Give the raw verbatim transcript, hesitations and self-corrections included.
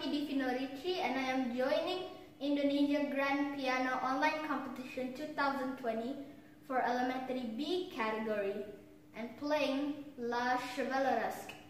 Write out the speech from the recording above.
Choky Divino Richi and I am joining Indonesia Grand Piano Online Competition two thousand twenty for Elementary B category and playing La Chavaleresque.